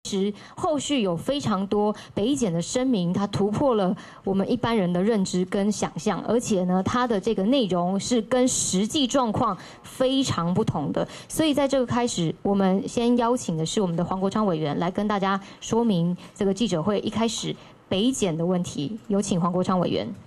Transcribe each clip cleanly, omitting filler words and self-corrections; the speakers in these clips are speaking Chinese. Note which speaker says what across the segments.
Speaker 1: 实后续有非常多北检的声明，它突破了我们一般人的认知跟想象，而且呢，它的这个内容是跟实际状况非常不同的。所以在这个开始，我们先邀请的是我们的黄国昌委员来跟大家说明这个记者会一开始北检的问题。有请黄国昌委员。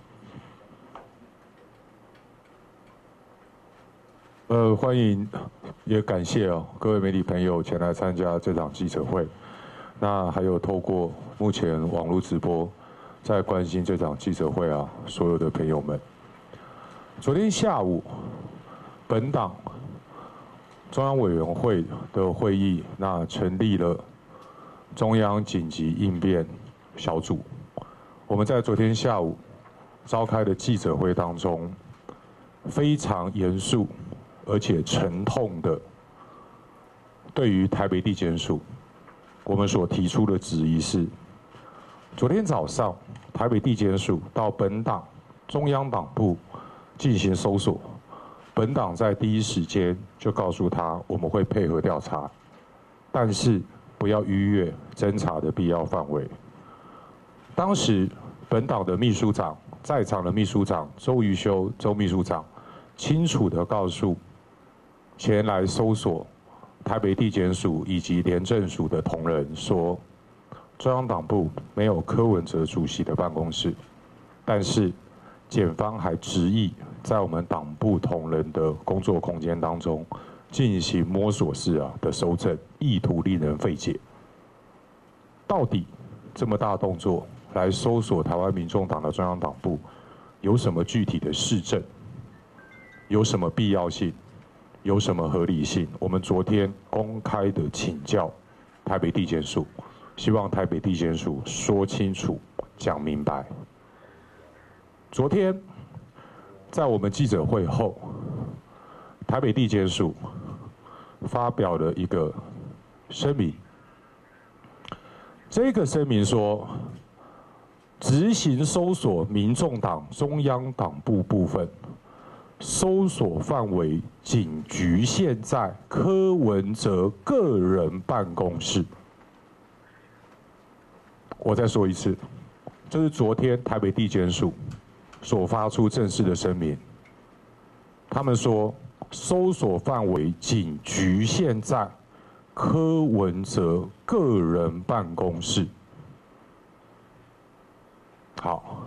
Speaker 2: 欢迎，也感谢各位媒体朋友前来参加这场记者会。那还有透过目前网络直播在关心这场记者会所有的朋友们。昨天下午，本党中央委员会的会议，那成立了中央紧急应变小组。我们在昨天下午召开的记者会当中，非常严肃而且沉痛的，对于台北地检署，我们所提出的质疑是：昨天早上台北地检署到本党中央党部进行搜索，本党在第一时间就告诉他我们会配合调查，但是不要逾越侦查的必要范围。当时本党的秘书长，在场的秘书长周瑜修周秘书长清楚地告诉前来搜索台北地检署以及廉政署的同仁说，中央党部没有柯文哲主席的办公室，但是检方还执意在我们党部同仁的工作空间当中进行摸索式的搜证，意图令人费解。到底这么大动作来搜索台湾民众党的中央党部，有什么具体的事证？有什么必要性？有什么合理性？我们昨天公开的请教台北地检署，希望台北地检署说清楚、讲明白。昨天在我们记者会后，台北地检署发表了一个声明。这个声明说，执行搜索民众党中央党部部分，搜索范围仅局限在柯文哲个人办公室。我再说一次，这是昨天台北地检署所发出正式的声明。他们说，搜索范围仅局限在柯文哲个人办公室。好。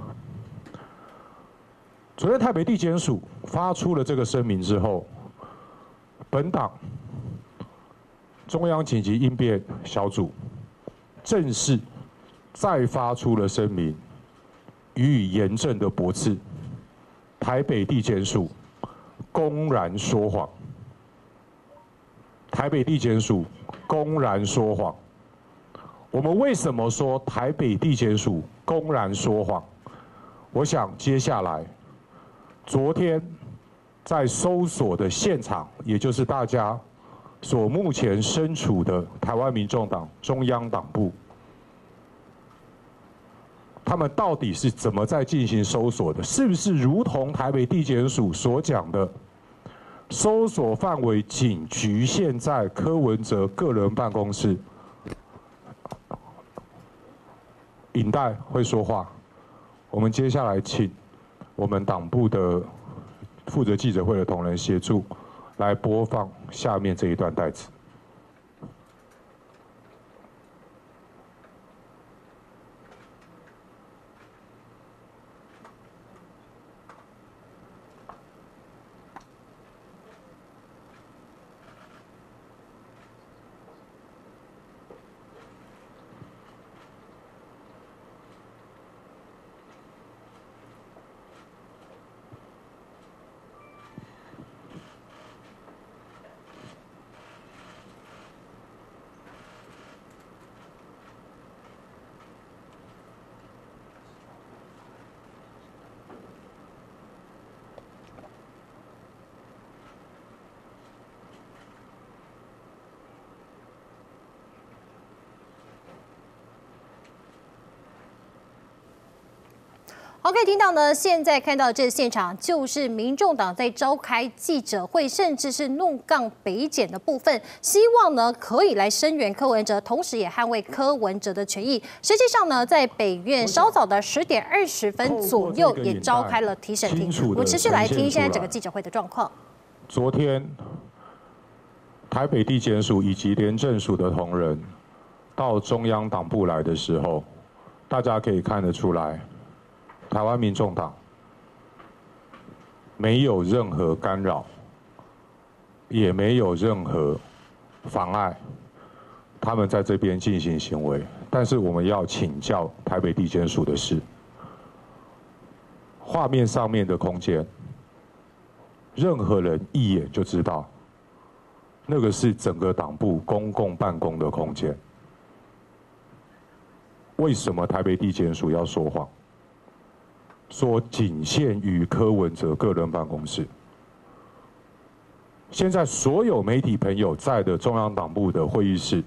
Speaker 2: 昨天台北地检署发出了这个声明之后，本党中央紧急应变小组正式再发出了声明，予以严正的驳斥。台北地检署公然说谎，台北地检署公然说谎。我们为什么说台北地检署公然说谎？我想接下来昨天在搜索的现场，也就是大家所目前身处的台湾民众党中央党部，他们到底是怎么在进行搜索的？是不是如同台北地检署所讲的，搜索范围仅局限在柯文哲个人办公室？尹代会说话，我们接下来请我们党部的负责记者会的同仁协助来播放下面这一段带子。
Speaker 3: 好，可以听到呢，现在看到这现场就是民众党在召开记者会，甚至是怒杠北检的部分，希望呢可以来声援柯文哲，同时也捍卫柯文哲的权益。实际上呢，在北院稍早的10点20分左右也召开了提审庭。我们持续来听现在整个记者会的状况。
Speaker 2: 昨天，台北地检署以及廉政署的同仁到中央党部来的时候，大家可以看得出来。台湾民众党没有任何干扰，也没有任何妨碍他们在这边进行行为。但是我们要请教台北地检署的是，画面上面的空间，任何人一眼就知道，那个是整个党部公共办公的空间。为什么台北地检署要说谎？说仅限于柯文哲个人办公室。现在所有媒体朋友在的中央党部的会议室，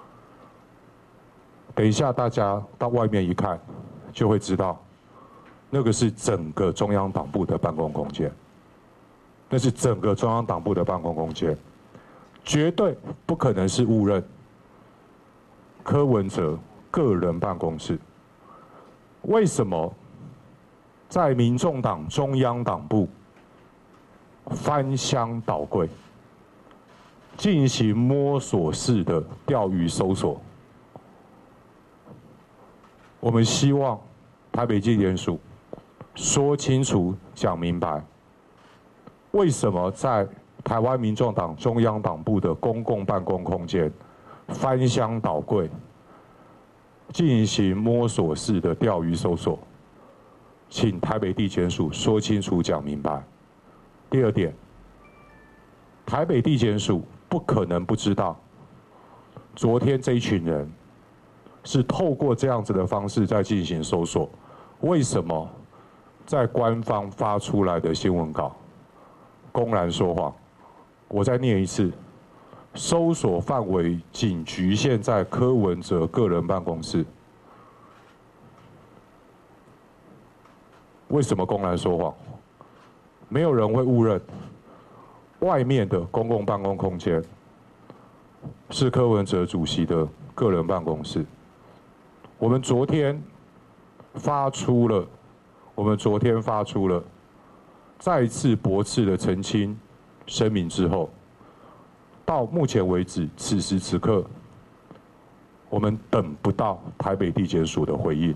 Speaker 2: 等一下大家到外面一看，就会知道，那个是整个中央党部的办公空间，那是整个中央党部的办公空间，绝对不可能是误认柯文哲个人办公室。为什么？在民众党中央党部翻箱倒柜，进行摸索式的钓鱼搜索。我们希望台北地检署说清楚、讲明白，为什么在台湾民众党中央党部的公共办公空间翻箱倒柜，进行摸索式的钓鱼搜索。请台北地检署说清楚、讲明白。第二点，台北地检署不可能不知道，昨天这一群人是透过这样子的方式在进行搜索。为什么在官方发出来的新闻稿公然说谎？我再念一次，搜索范围仅局限在柯文哲个人办公室。为什么公然说谎？没有人会误认外面的公共办公空间是柯文哲主席的个人办公室。我们昨天发出了再次驳斥的澄清声明之后，到目前为止，此时此刻，我们等不到台北地检署的回应。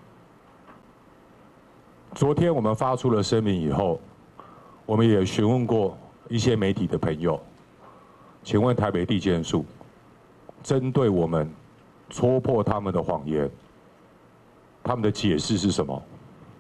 Speaker 2: 昨天我们发出了声明以后，我们也询问过一些媒体的朋友，请问台北地检署针对我们戳破他们的谎言，他们的解释是什么？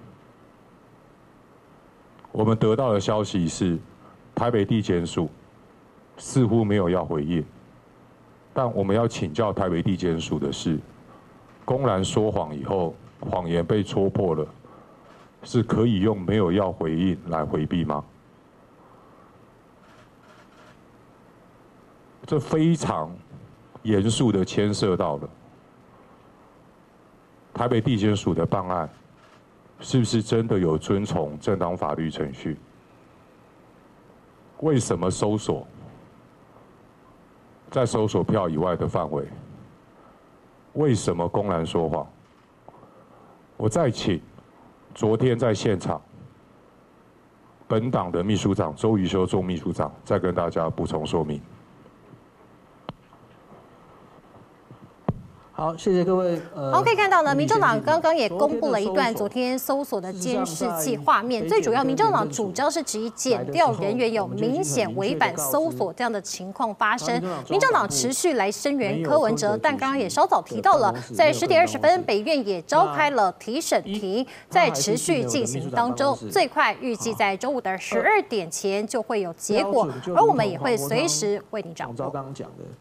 Speaker 2: 我们得到的消息是，台北地检署似乎没有要回应，但我们要请教台北地检署的是，公然说谎以后，谎言被戳破了，是可以用没有要回应来回避吗？这非常严肃的牵涉到了台北地检署的办案，是不是真的有遵从正当法律程序？为什么搜索在搜索票以外的范围？为什么公然说谎？我再请昨天在现场本党的秘书长周瑜修周秘书长再跟大家补充说明。
Speaker 4: 好，谢谢各位。
Speaker 3: 好，可以看到呢，民众党刚刚也公布了一段昨天搜索的监视器画面。最主要，民众党主张是质疑检调人员有明显违反搜索这样的情况发生。民众党持续来声援柯文哲，但刚刚也稍早提到了，在10点20分，北院也召开了提审庭，在持续进行当中，最快预计在周五的12点前就会有结果，而我们也会随时为您掌握。
Speaker 4: 刚刚讲的。